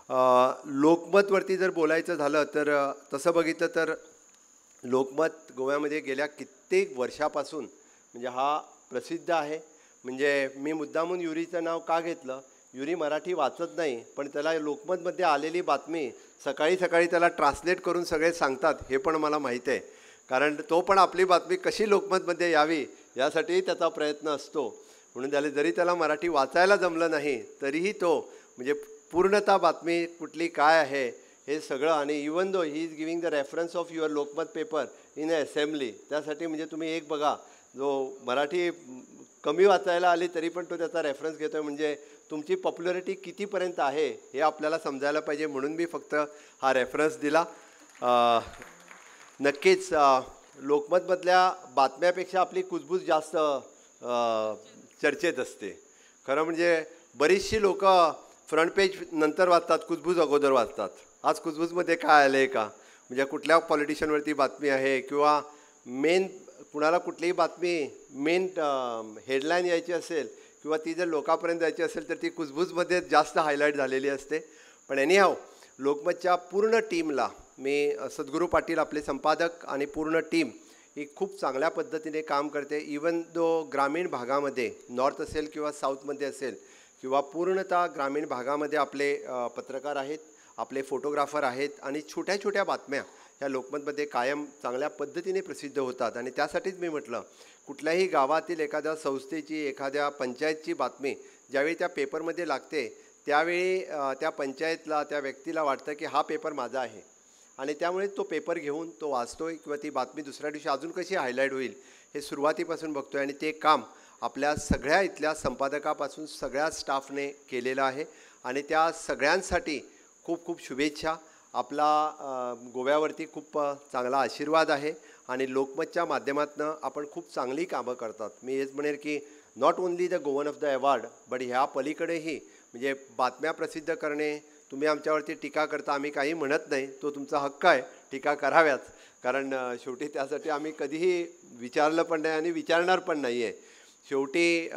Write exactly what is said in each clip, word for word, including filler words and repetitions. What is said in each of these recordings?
लोकमतवरती जर बोलायचं झालं तर तसं बघितलं तर लोकमत गोव्यामध्ये गेल्या कित्येक वर्षापासून म्हणजे हा प्रसिद्ध आहे. म्हणजे मी मुद्दामून युरीचं नाव का घेतलं, युरी मराठी वाचत नाही, पण त्याला लोकमतमध्ये आलेली बातमी सकाळी सकाळी त्याला ट्रान्सलेट करून सगळे सांगतात हे पण मला माहीत आहे. कारण तो पण आपली बातमी कशी लोकमतमध्ये यावी यासाठी त्याचा प्रयत्न असतो. म्हणून त्याला जरी त्याला मराठी वाचायला जमलं नाही तरीही तो म्हणजे पूर्णतः बातमी कुठली काय आहे हे सगळं, आणि even though he is giving the reference of your Lokmat paper in a assembly. त्यासाठी म्हणजे तुम्ही एक बघा, जो मराठी कमी वाचायला आली तरी पण तो त्याचा रेफरन्स घेतो आहे, म्हणजे तुमची पॉप्युलरिटी कितीपर्यंत आहे हे आपल्याला समजायला पाहिजे. म्हणून मी फक्त हा रेफरन्स दिला. नक्कीच लोकमतमधल्या बातम्यापेक्षा आपली कुजबूज जास्त चर्चेत असते. खरं म्हणजे बरीचशी लोक फ्रंट पेज नंतर वाचतात, कुजबूज अगोदर वाचतात. आज कुजबूजमध्ये काय आलं आहे का, म्हणजे कुठल्या पॉलिटिशियनवरती बातमी आहे किंवा मेन कुणाला कुठलीही बातमी मेन हेडलाईन यायची असेल किंवा ती जर लोकांपर्यंत जायची असेल तर ती कुजबूजमध्ये जास्त हायलाईट झालेली असते. पण एनीहाव लोकमतच्या पूर्ण टीमला मी, सद्गुरू पाटील आपले संपादक आणि पूर्ण टीम ही खूप चांगल्या पद्धतीने काम करते. इवन दो ग्रामीण भागामध्ये नॉर्थ असेल किंवा साऊथमध्ये असेल किंवा पूर्णतः ग्रामीण भागामध्ये आपले पत्रकार आहेत, आपले फोटोग्राफर आहेत आणि छोट्या छोट्या बातम्या ह्या लोकमतमध्ये कायम चांगल्या पद्धतीने प्रसिद्ध होतात. आणि त्यासाठीच मी म्हटलं, कुठल्याही गावातील एखाद्या संस्थेची एखाद्या पंचायतची बातमी ज्यावेळी त्या पेपरमध्ये लागते त्यावेळी त्या पंचायतला त्या व्यक्तीला वाटतं की हा पेपर माझा आहे आणि त्यामुळे तो पेपर घेऊन तो वाचतोय किंवा ती बातमी दुसऱ्या दिवशी अजून कशी हायलाईट होईल हे सुरुवातीपासून बघतोय. आणि ते काम आपल्या सगळ्या इथल्या संपादकापासून सगळ्या स्टाफने केलेलं आहे आणि त्या सगळ्यांसाठी खूप खूप शुभेच्छा. आपला गोव्यावरती खूप चांगला आशीर्वाद आहे आणि लोकमतच्या माध्यमातून आपण खूप चांगली कामं करतात. मी हेच म्हणेन की not only the Goan of the award but ह्या पलीकडेही म्हणजे बातम्या प्रसिद्ध करणे, तुम्ही आमच्यावरती टीका करता, आम्ही काही म्हणत नाही, तो तुमचा हक्क आहे, टीका कराव्याच. कारण शेवटी त्यासाठी आम्ही कधीही विचारलं पण नाही आणि विचारणार पण नाही आहे. शेवटी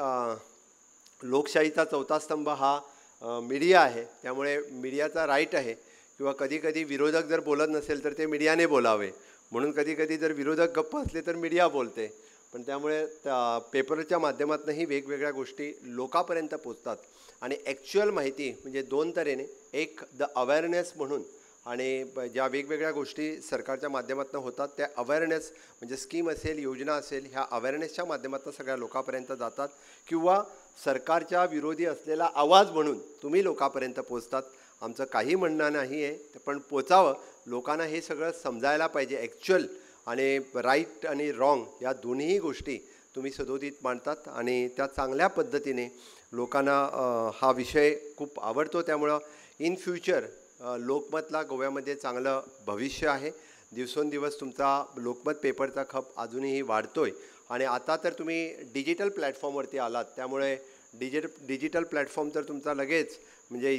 लोकशाहीचा चौथा स्तंभ हा मीडिया आहे, त्यामुळे मीडियाचा राईट आहे किंवा कधी कधी विरोधक जर बोलत नसेल तर ते मीडियाने बोलावे. म्हणून कधी कधी जर विरोधक गप्प असले तर मीडिया बोलते. पण त्यामुळे त्या पेपरच्या माध्यमातूनही वेगवेगळ्या गोष्टी लोकांपर्यंत पोचतात आणि ॲक्च्युअल माहिती म्हणजे दोन तऱ्हेने, एक द अवेअरनेस म्हणून, आणि ज्या वेगवेगळ्या गोष्टी सरकारच्या माध्यमातून होतात त्या अवेअरनेस म्हणजे स्कीम असेल, योजना असेल, ह्या अवेअरनेसच्या माध्यमातून सगळ्या लोकांपर्यंत जातात किंवा सरकारच्या विरोधी असलेला आवाज म्हणून तुम्ही लोकांपर्यंत पोचतात. आमचं काही म्हणणं नाही आहे, पण पोचावं लोकांना हे सगळं समजायला पाहिजे. ॲक्च्युअल आणि राईट आणि रॉंग या दोन्हीही गोष्टी तुम्ही सदोदित मांडतात आणि त्या चांगल्या पद्धतीने लोकांना हा विषय खूप आवडतो. त्यामुळं इन फ्युचर लोकमतला गोव्यामध्ये चांगलं भविष्य आहे. दिवसेंदिवस तुमचा लोकमत पेपरचा खप अजूनही वाढतो आहे आणि आता तर तुम्ही डिजिटल प्लॅटफॉर्मवरती आलात, त्यामुळे डिजिट डिजिटल प्लॅटफॉर्म तर तुमचा लगेच म्हणजे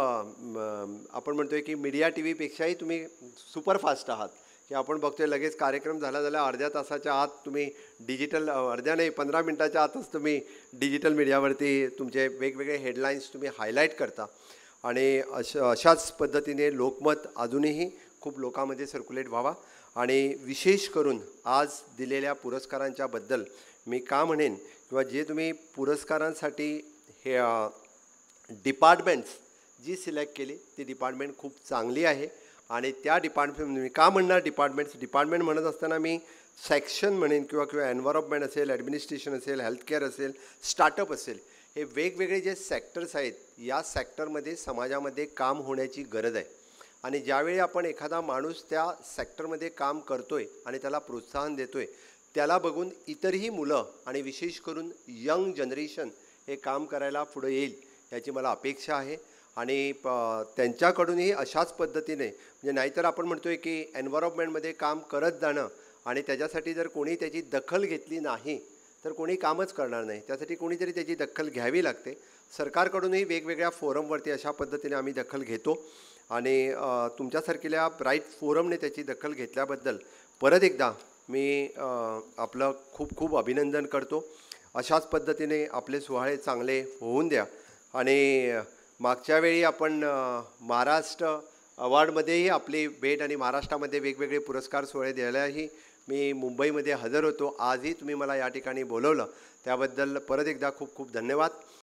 इथं आपण म्हणतो आहे की मीडिया टी व्हीपेक्षाही तुम्ही सुपरफास्ट आहात, की आपण बघतोय लगेच कार्यक्रम झाला झाला अर्ध्या तासाच्या आत तुम्ही डिजिटल, अर्ध्या नाही पंधरा मिनटाच्या आतच तुम्ही डिजिटल मीडियावरती तुमचे वेगवेगळे हेडलाईन्स तुम्ही हायलाईट करता. आणि अशा अशाच पद्धतीने लोकमत अजूनही खूप लोकांमध्ये सर्क्युलेट व्हावा. आणि विशेष करून आज दिलेल्या पुरस्कारांच्याबद्दल मी का म्हणेन किंवा जे तुम्ही पुरस्कारांसाठी हे डिपार्टमेंट्स जी सिलेक्ट केली ती डिपार्टमेंट खूप चांगली आहे. आणि त्या डिपार्टमेंट मी का म्हणणार डिपार्टमेंट्स डिपार्टमेंट म्हणत असताना मी सेक्शन म्हणेन किंवा किंवा एन्व्हायरमेंट असेल, ॲडमिनिस्ट्रेशन असेल, हेल्थकेअर असेल, स्टार्टअप असेल, हे वेगवेगळे जे सेक्टर्स आहेत या सेक्टरमध्ये समाजामध्ये काम होण्याची गरज आहे. आणि ज्यावेळी आपण एखादा माणूस त्या सेक्टरमध्ये काम करतो आहे आणि त्याला प्रोत्साहन देतो आहे, त्याला बघून इतरही मुलं आणि विशेष करून यंग जनरेशन हे काम करायला पुढे येईल याची मला अपेक्षा आहे. आणि प त्यांच्याकडूनही अशाच पद्धतीने म्हणजे नाहीतर आपण म्हणतो आहे की एन्व्हायरमेंटमध्ये काम करत जाणं आणि त्याच्यासाठी जर कोणी त्याची दखल घेतली नाही तर कोणी कामच करणार नाही. त्यासाठी कोणीतरी त्याची दखल घ्यावी लागते. सरकारकडूनही वेगवेगळ्या फोरमवरती अशा पद्धतीने आम्ही दखल घेतो आणि तुमच्यासारखेल्या ब्राईट फोरमने त्याची दखल घेतल्याबद्दल परत एकदा मी आपलं खूप खूप अभिनंदन करतो. अशाच पद्धतीने आपले सोहळे चांगले होऊन द्या. आणि मागच्या वेळी आपण अ, महाराष्ट्र अवॉर्डमध्येही आपली भेट आणि महाराष्ट्रामध्ये वेगवेगळे पुरस्कार सोहळे द्यायलाही मी मुंबईमध्ये हजर होतो. आजही तुम्ही मला या ठिकाणी बोलवलं त्याबद्दल परत एकदा खूप खूप धन्यवाद.